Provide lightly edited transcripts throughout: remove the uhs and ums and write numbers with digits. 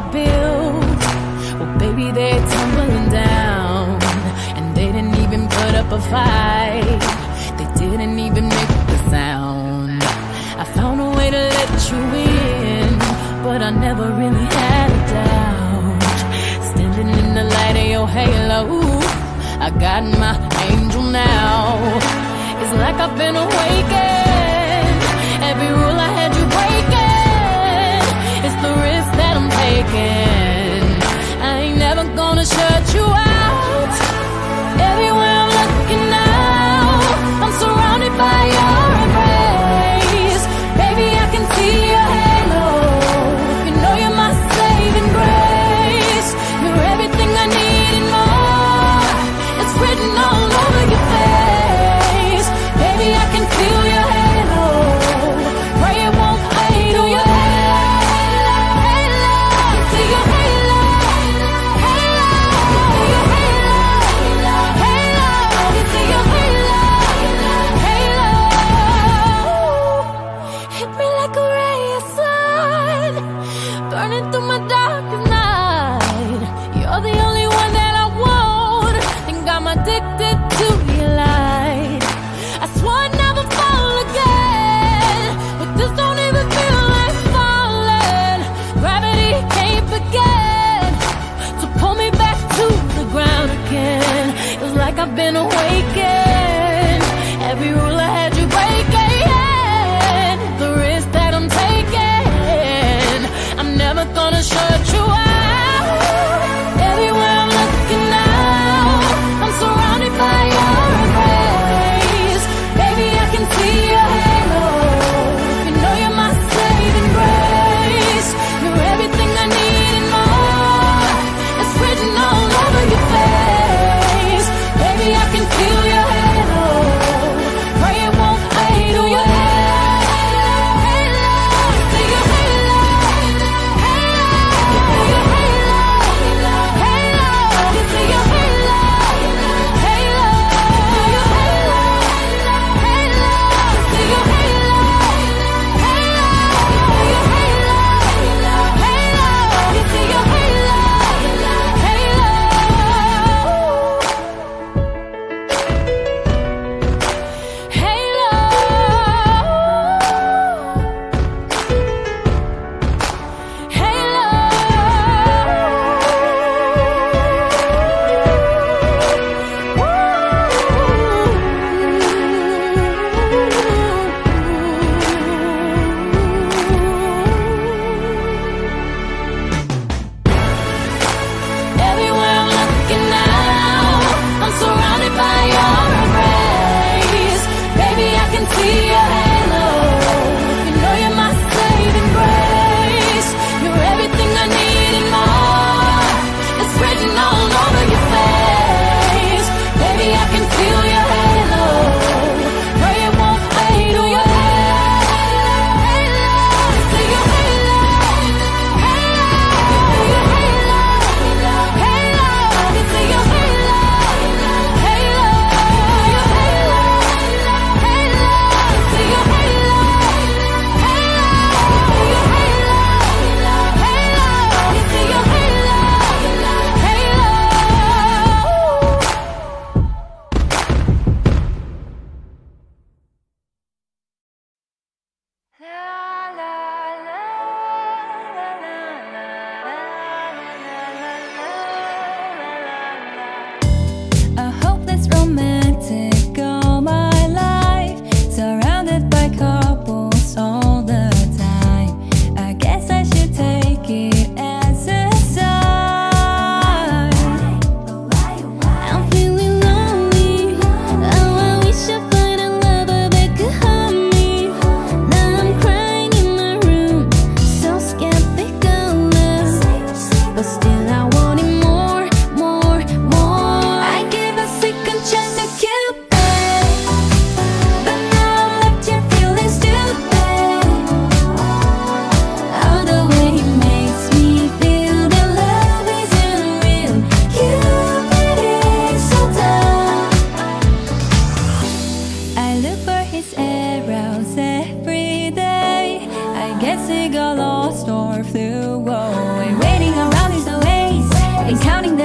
built, well, baby, they're tumbling down. And they didn't even put up a fight. They didn't even make a sound. I found a way to let you in, but I never really had a doubt. Standing in the light of your halo, I got my angel now. It's like I've been awakened. Every rule I had you breaking, it's the risk that I'm taking. I ain't never gonna shut you out. Everywhere I'm looking now, I'm surrounded by your embrace. Baby, I can see your halo. You know you're my saving grace. You're everything I need and more. It's written all over your face. Baby, I can feel your halo. Pray it won't fade. Oh, your halo, halo. See your halo, halo. Your halo, halo. See your halo, halo. Hit me like a ray of sun, burning through my darkest night. You're the only one that I want. Think I'm addicted to your light. I swore I'd never fall again, but this don't even feel like falling. Gravity can't begin to pull me back to the ground again. It's like I've been awakened. Every rule I had you breaking, the risk that I'm taking, I'm never gonna shut you out. Everywhere I'm looking now, I'm surrounded by your embrace. Baby, I can see your halo. You know you're my saving grace. You're everything I need and more. It's written all over your face. Baby, I can feel your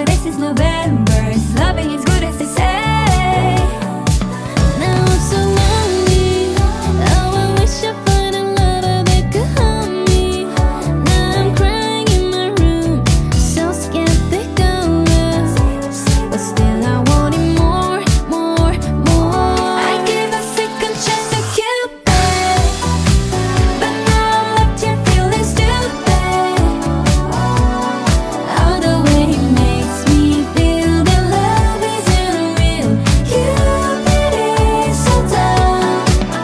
this is November. Loving is good as they say. Now I'm so lonely. Oh, I wish I find a lover that could hold me. Now I'm crying in my room, so scared they go us. But still I want it more, more, more. I give a second chance to Cupid, but now I'm left here feeling stupid. All the way he makes me feel that love isn't real. Cupid is so dumb.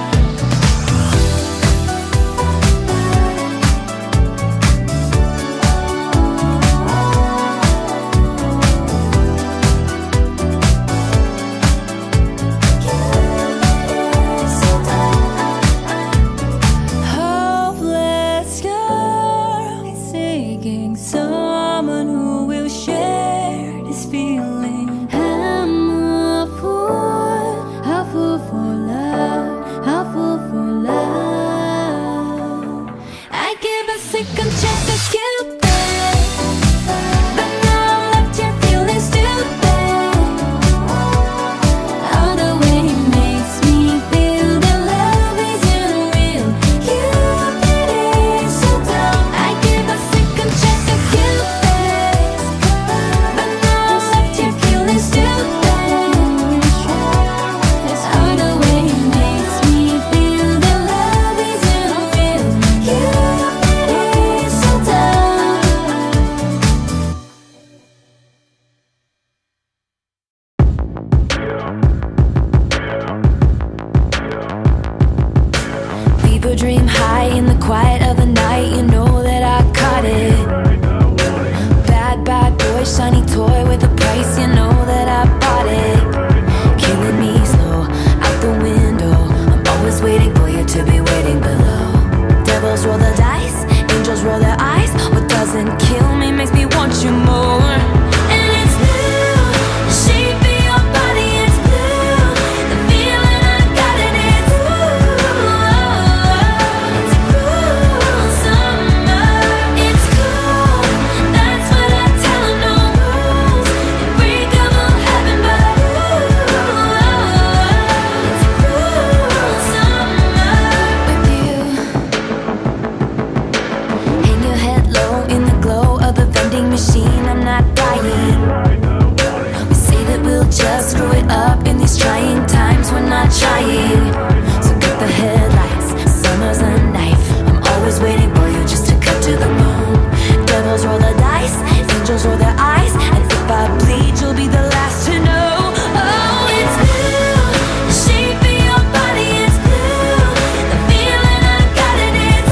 Hopeless girl is seeking someone who will share this feeling. I'm a fool for love, a fool for love. I give a second chance to Cupid, but now I'm left here feeling stupid. All the way he makes me feel that love isn't real. Cupid is so dumb. I give a second chance to Cupid, but now I'm left here feeling stupid. All the way he makes me feel that love isn't real. Cupid is so dumb. Fever dream high in the quiet of the night. You know that I caught it. Bad, bad boy, shiny toy with a price. You know that I bought it. Killing me slow, out the window. I'm always waiting for you to be waiting below. Devils roll the dice, angels roll their eyes. What doesn't kill me makes me want you more. And it's blue, the shape of your body is blue. The feeling I got in it, it's cruel summer. It's cool, that's what I tell 'em. No rules, unbreakable heaven, but it's cruel summer with you. Hang your head low in the glow of the vending machine. I'm not dying. We say that we'll just screw it up in these trying times. We're not trying. So get the headlights. Summer's a knife. I'm always waiting for you just to cut to the bone. Devils roll the dice, angels roll their eyes. And if I bleed, you'll be the last to know. Oh, it's blue. The shape of your body is blue. The feeling I got in it,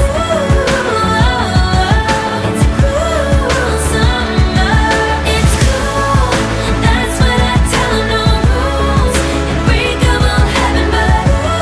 it's cruel summer. It's cool, that's what I tell 'em. No rules, unbreakable heaven, but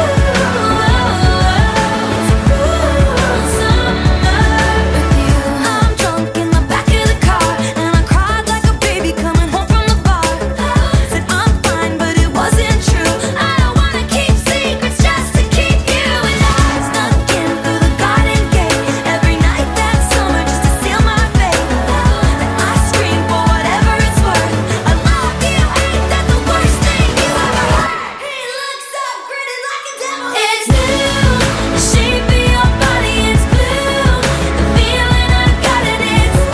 it's cruel summer with you. I'm drunk in the back of the car, and I cried like a baby coming home from the bar. Said I'm fine, but it wasn't true. I don't wanna keep secrets just to keep you alive. Snuck in through the garden gate every night that summer just to seal my fate. Then I scream for whatever it's worth. I love you, ain't that the worst thing you ever heard? He looks so gritty like a devil. It's blue, the shape of your body is blue. The feeling I got in it, it's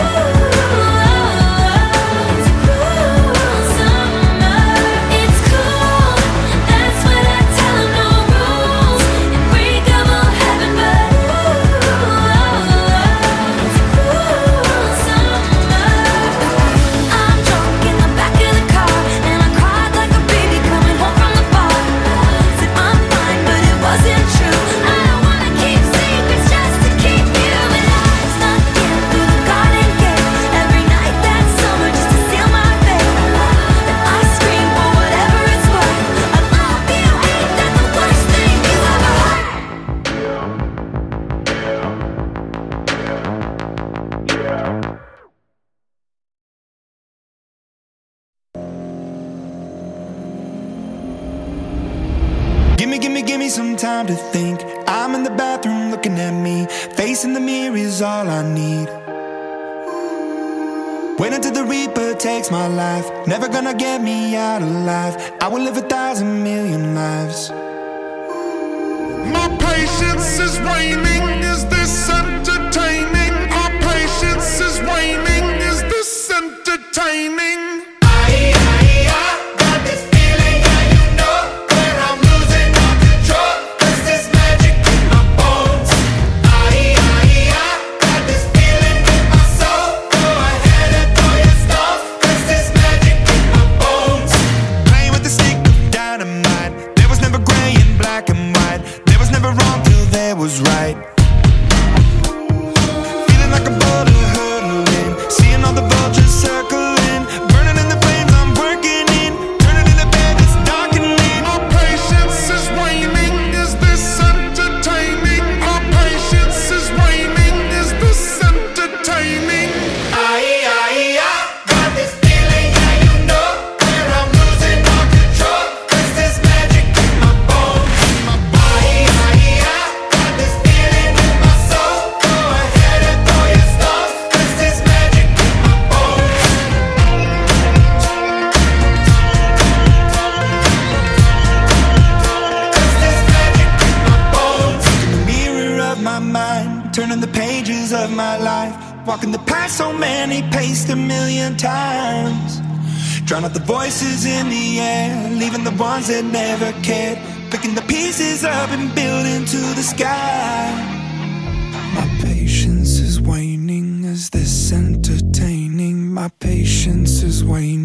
cruel summer. It's cool, that's what I tell 'em. No rules, unbreakable heaven, but it's cruel summer. I'm drunk in the back of the car, and I cried like a baby coming home from the bar. Said I'm fine, but it wasn't true. I don't wanna keep secrets just to keep you alive. Snuck in through the garden gate every night that summer just to seal my fate. Then I scream for whatever it's worth. I love you, ain't that the worst thing you ever heard? Give me some time to think. I'm in the bathroom looking at me. Facing the mirror is all I need. Wait until the Reaper takes my life. Never gonna get me out alive. I will live 1,000 million lives. My patience is waning. Is this entertaining? Our patience is waning. Is this entertaining? Got this feeling, yeah, you know, where I'm losing all control. 'Cause there's magic in my bones. Got this feeling in my soul. Go ahead and throw your stuff. 'Cause there's magic in my bones. Playing with the stick of dynamite. There was never gray and black and white. There was never wrong till there was right. Feeling like a bullet hurtling. Seeing all the vultures circling. Burning in the flames I'm working in. Turning in the bed that's darkening. Our patience is waning. Is this entertaining? Our patience is waning. Is this entertaining? Got this feeling, yeah, you know, where I'm losing all control. 'Cause there's magic in my bones. Got this feeling in my soul. Go ahead and throw your stuff. 'Cause there's magic in my bones. 'Cause there's magic in my bones. In the mirror of my mind, turning the pages of my life. Walking the path so many paced 1,000,000 times. Drown out the voices in the air, leaving the ones that never cared. Picking the pieces up and building to the sky. My patience is waning. Is this entertaining? My patience is waning.